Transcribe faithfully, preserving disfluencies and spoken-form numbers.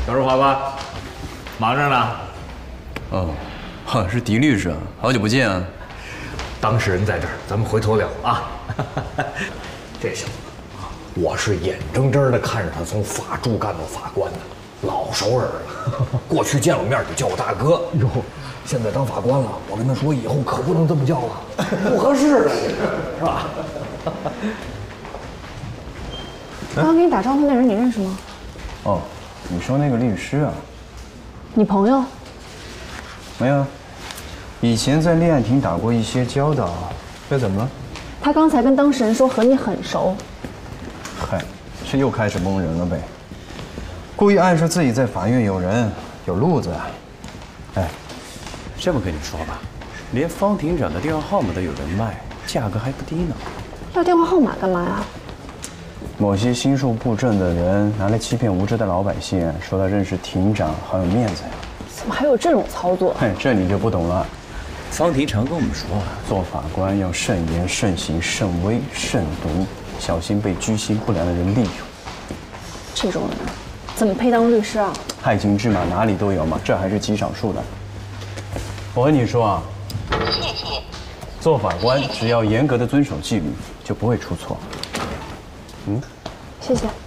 小日华吧，忙着呢。 哦，哈，是狄律师，好久不见啊。 当事人在这儿，咱们回头聊啊。这小子啊，我是眼睁睁的看着他从法助干到法官的，老熟人了。过去见了面就叫我大哥，哟，现在当法官了，我跟他说以后可不能这么叫了，不合适了，是吧？ 刚刚给你打招呼那人你认识吗？ 哦，你说那个律师啊？ 你朋友？ 没有，以前在立案庭打过一些交道，这怎么了？ 他刚才跟当事人说和你很熟。 嗨，这又开始蒙人了呗，故意暗示自己在法院有人有路子。哎， 这么跟你说吧，连方庭长的电话号码都有人卖，价格还不低呢。 要电话号码干嘛呀？ 某些心术不正的人拿来欺骗无知的老百姓，说他认识庭长，好有面子呀。 怎么还有这种操作？ 嘿，这你就不懂了。 方庭常跟我们说啊， 做法官要慎言、慎行、慎微、慎独，小心被居心不良的人利用。 这种人怎么配当律师啊？ 害群之马哪里都有嘛，这还是极少数的。我跟你说啊，做法官只要严格的遵守纪律，就不会出错。嗯， 谢谢。